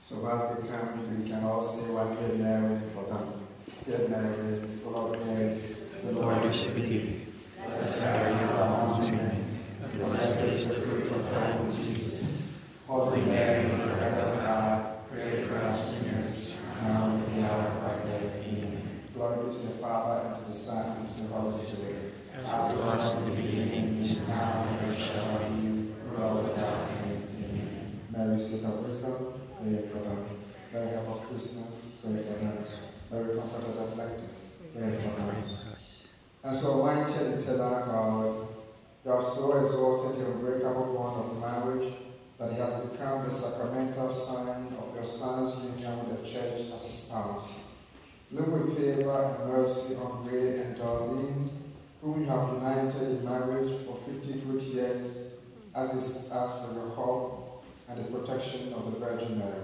So as they come, we can all say one Hail Mary for them. Hail Mary, full of grace, the Lord is with you. Blessed are you amongst women, and blessed is the fruit of thy womb, Jesus. Holy Mary, Mother of God, pray for us sinners, now and at the hour of our death. Amen. Glory be to the Father, and to the Son, and to the Holy Spirit, as it was in the beginning, is now, and ever shall be, world without end. Amen. Mary, seat of wisdom, pray for them. Mary, Help of Christmas, pray for them. Mary, Comfort of the afflicted, pray for them. And so, Almighty and eternal God, you have so exalted the unbreakable bond of marriage that it has become the sacramental sign of your Son's union with the Church as a spouse. Look with favor and mercy on Ray and Darleen, whom you have united in marriage for 50 good years, as they ask for your help and the protection of the Virgin Mary.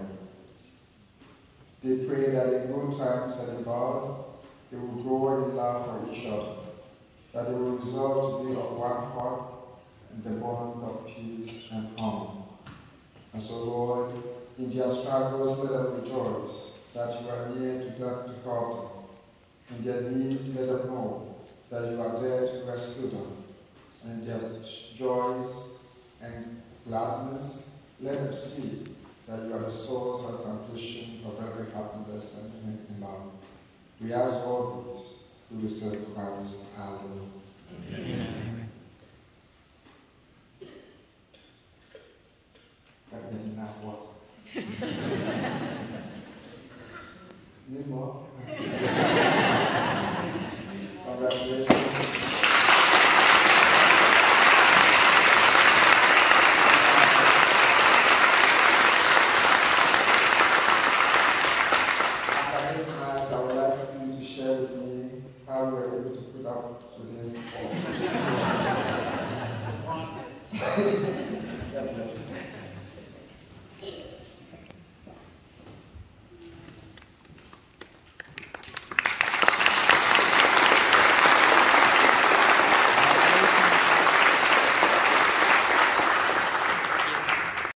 They pray that in good times and in bad, they will grow in love for each other, that they will resolve to be of one heart in the bond of peace and harmony. And so, Lord, in their struggles, let them rejoice that you are near to them to help them. In their needs, let them know that you are there to rescue them. And in their joys and gladness, let them see that you are the source and completion of every happiness and in love. We ask all this through the same Christ our Lord. Amen. I've been in that water. Need more? Congratulations. After this mass, I would like you to share with me how you were able to put up with him all.